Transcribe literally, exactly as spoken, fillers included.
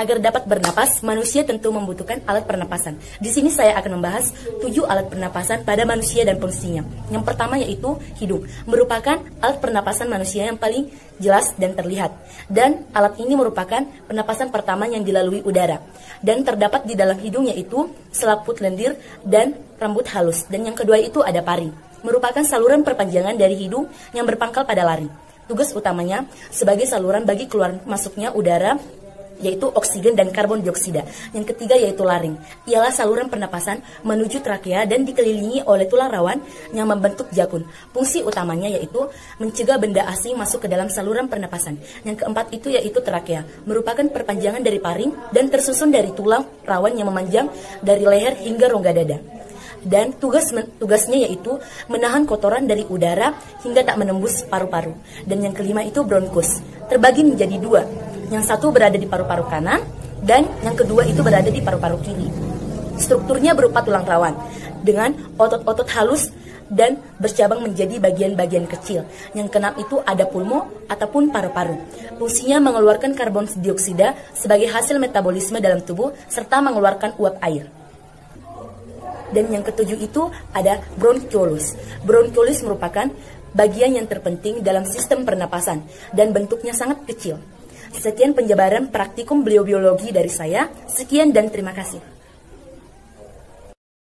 Agar dapat bernapas, manusia tentu membutuhkan alat pernapasan. Di sini saya akan membahas tujuh alat pernapasan pada manusia dan fungsinya. Yang pertama yaitu hidung, merupakan alat pernapasan manusia yang paling jelas dan terlihat. Dan alat ini merupakan pernapasan pertama yang dilalui udara. Dan terdapat di dalam hidung yaitu selaput lendir dan rambut halus. Dan yang kedua itu ada pari, merupakan saluran perpanjangan dari hidung yang berpangkal pada lari. Tugas utamanya sebagai saluran bagi keluar masuknya udara, yaitu oksigen dan karbon dioksida. Yang ketiga yaitu laring, ialah saluran pernapasan menuju trakea dan dikelilingi oleh tulang rawan yang membentuk jakun. Fungsi utamanya yaitu mencegah benda asing masuk ke dalam saluran pernapasan. Yang keempat itu yaitu trakea, merupakan perpanjangan dari paring dan tersusun dari tulang rawan yang memanjang dari leher hingga rongga dada. Dan tugas tugasnya yaitu menahan kotoran dari udara hingga tak menembus paru-paru. Dan yang kelima itu bronkus, terbagi menjadi dua. Yang satu berada di paru-paru kanan dan yang kedua itu berada di paru-paru kiri. Strukturnya berupa tulang rawan dengan otot-otot halus dan bercabang menjadi bagian-bagian kecil. Yang keenam itu ada pulmo ataupun paru-paru. Fungsinya mengeluarkan karbon dioksida sebagai hasil metabolisme dalam tubuh serta mengeluarkan uap air. Dan yang ketujuh itu ada bronkiolus. Bronkiolus merupakan bagian yang terpenting dalam sistem pernapasan dan bentuknya sangat kecil. Sekian penjabaran praktikum biobiologi dari saya. Sekian dan terima kasih.